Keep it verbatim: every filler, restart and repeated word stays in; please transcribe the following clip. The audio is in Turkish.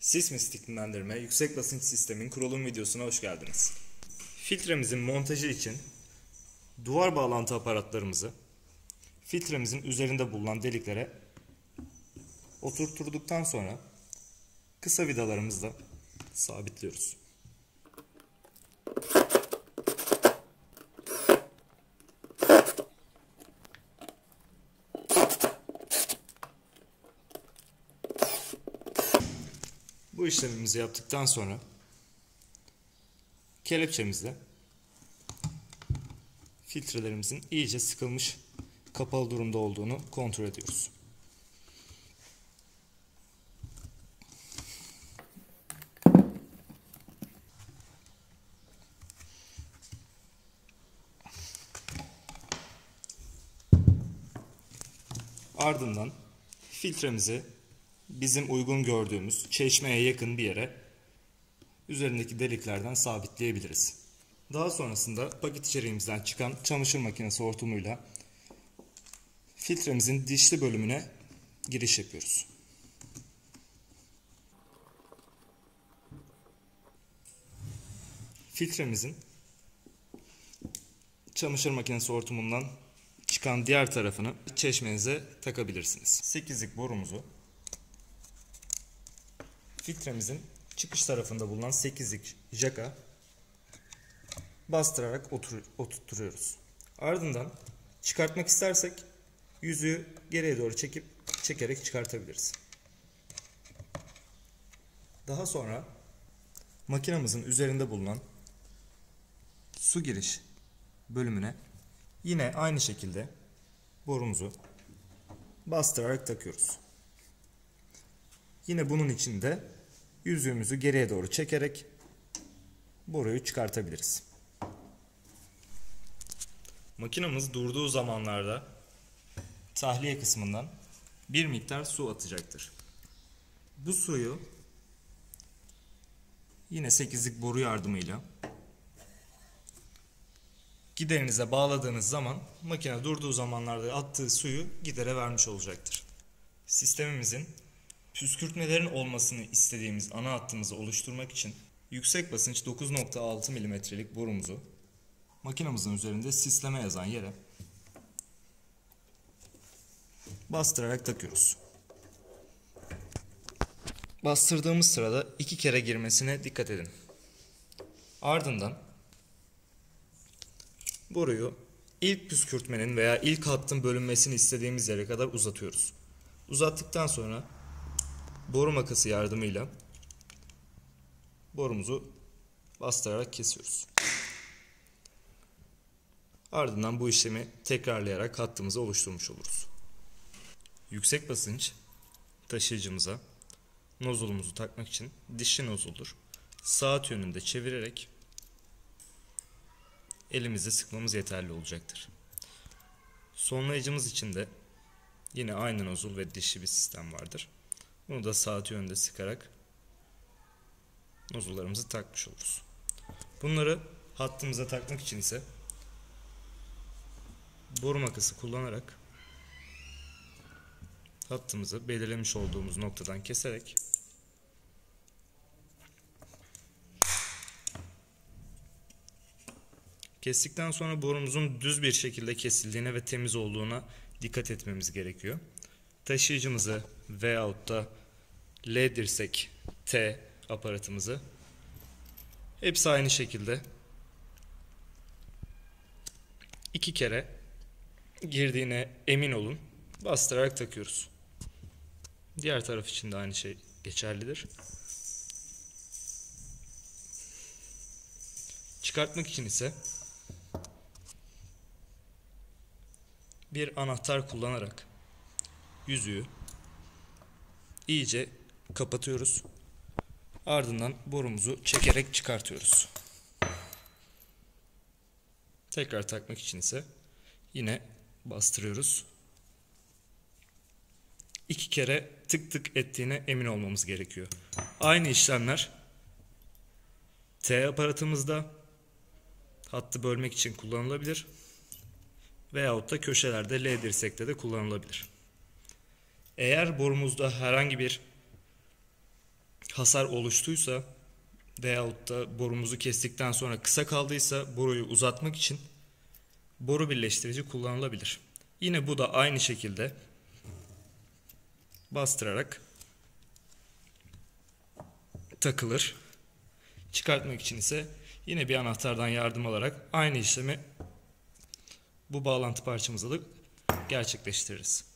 Sismis iklimlendirme yüksek basınç sistemin kurulum videosuna hoş geldiniz. Filtremizin montajı için duvar bağlantı aparatlarımızı filtremizin üzerinde bulunan deliklere oturtturduktan sonra kısa vidalarımızla sabitliyoruz. Bu işlemimizi yaptıktan sonra kelepçemizle filtrelerimizin iyice sıkılmış, kapalı durumda olduğunu kontrol ediyoruz. Ardından filtremizi bizim uygun gördüğümüz çeşmeye yakın bir yere üzerindeki deliklerden sabitleyebiliriz. Daha sonrasında paket içeriğimizden çıkan çamaşır makinesi hortumuyla filtremizin dişli bölümüne giriş yapıyoruz. Filtremizin çamaşır makinesi hortumundan çıkan diğer tarafını çeşmenize takabilirsiniz. sekizlik borumuzu filtremizin çıkış tarafında bulunan sekizlik jaka bastırarak otur oturtuyoruz. Ardından çıkartmak istersek yüzüğü geriye doğru çekip çekerek çıkartabiliriz. Daha sonra makinamızın üzerinde bulunan su giriş bölümüne yine aynı şekilde borumuzu bastırarak takıyoruz. Yine bunun için de yüzüğümüzü geriye doğru çekerek boruyu çıkartabiliriz. Makinamız durduğu zamanlarda tahliye kısmından bir miktar su atacaktır. Bu suyu yine sekizlik boru yardımıyla giderinize bağladığınız zaman makine durduğu zamanlarda attığı suyu gidere vermiş olacaktır. Sistemimizin püskürtmelerin olmasını istediğimiz ana hattımızı oluşturmak için yüksek basınç dokuz nokta altı milimetrelik borumuzu makinamızın üzerinde sisleme yazan yere bastırarak takıyoruz. Bastırdığımız sırada iki kere girmesine dikkat edin. Ardından boruyu ilk püskürtmenin veya ilk hattın bölünmesini istediğimiz yere kadar uzatıyoruz. Uzattıktan sonra boru makası yardımıyla borumuzu bastırarak kesiyoruz. Ardından bu işlemi tekrarlayarak hattımızı oluşturmuş oluruz. Yüksek basınç taşıyıcımıza nozulumuzu takmak için dişli nozuldur. Saat yönünde çevirerek elimizle sıkmamız yeterli olacaktır. Sonlayıcımız için de yine aynı nozul ve dişli bir sistem vardır. Bunu da saat yönünde sıkarak nozullarımızı takmış oluruz. Bunları hattımıza takmak için ise boru makası kullanarak hattımızı belirlemiş olduğumuz noktadan keserek kestikten sonra borumuzun düz bir şekilde kesildiğine ve temiz olduğuna dikkat etmemiz gerekiyor. Taşıyıcımızı veyahut da L dirsek T aparatımızı hepsi aynı şekilde iki kere girdiğine emin olun, bastırarak takıyoruz. Diğer taraf için de aynı şey geçerlidir. Çıkartmak için ise bir anahtar kullanarak yüzüğü iyice kapatıyoruz. Ardından borumuzu çekerek çıkartıyoruz. Tekrar takmak için ise yine bastırıyoruz. İki kere tık tık ettiğine emin olmamız gerekiyor. Aynı işlemler T aparatımızda hattı bölmek için kullanılabilir. Veyahut da köşelerde L dirsekte de kullanılabilir. Eğer borumuzda herhangi bir hasar oluştuysa veyahut da borumuzu kestikten sonra kısa kaldıysa boruyu uzatmak için boru birleştirici kullanılabilir. Yine bu da aynı şekilde bastırarak takılır. Çıkartmak için ise yine bir anahtardan yardım alarak aynı işlemi bu bağlantı parçamızla da gerçekleştiririz.